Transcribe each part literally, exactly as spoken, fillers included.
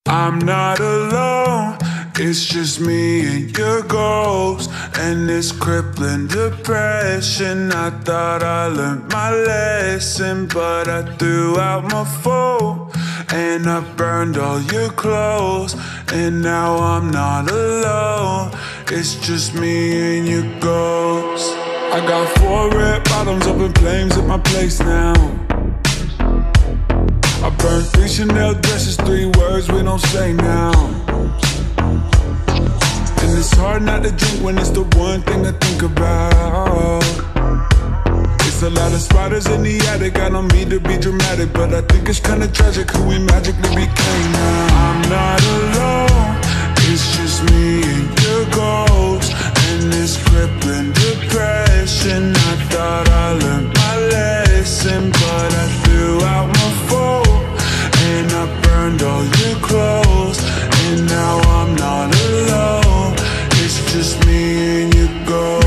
I'm not alone, it's just me and your ghost and this crippling depression. I thought I learned my lesson, but I threw out my phone and I burned all your clothes. And now I'm not alone, it's just me and your ghost. I got four red bottoms up in flames at my place now. I burned three Chanel dresses, three words we don't say now. And it's hard not to drink when it's the one thing I think about. It's a lot of spiders in the attic, I don't mean to be dramatic, but I think it's kinda tragic who we magically became now. I'm not alone, it's just me and your ghost and this crippling depression. I thought I learned my lesson, but I threw out my phone and I burned all your clothes. And now I'm not alone, it's just me and your ghost.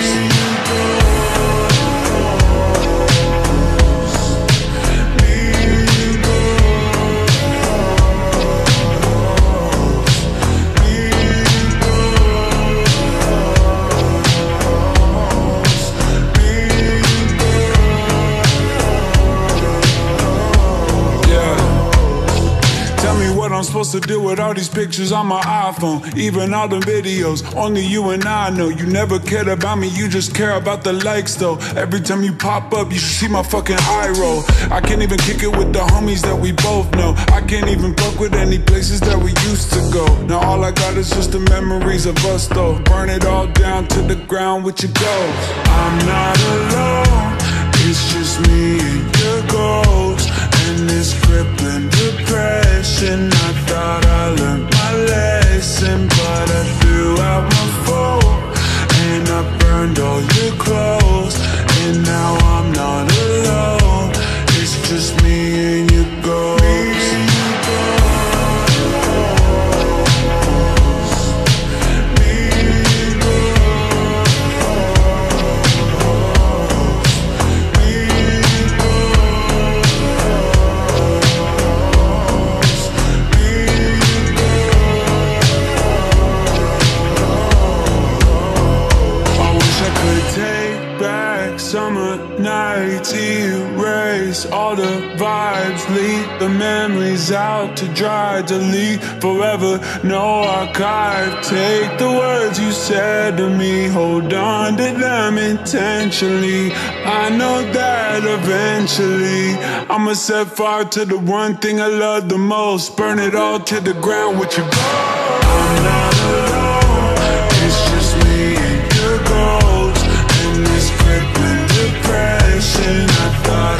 I'm supposed to do with all these pictures on my iPhone, even all the videos, only you and I know. You never cared about me, you just care about the likes though. Every time you pop up, you should see my fucking eye roll. I can't even kick it with the homies that we both know. I can't even fuck with any places that we used to go. Now all I got is just the memories of us though. Burn it all down to the ground with your ghost. I'm not alone, it's just me and your ghost and this crippling depression. I thought I learned my lesson, but I threw out my phone and I burned all your clothes. And now I'm not alone, it's just me and your ghost. Summer nights, erase all the vibes, leave the memories out to dry, delete forever, no archive. Take the words you said to me, hold on to them intentionally. I know that eventually I'ma set fire to the one thing I love the most, burn it all to the ground with your ghost. I'm not alone, it's just me and your ghost and this crippling depression. I thought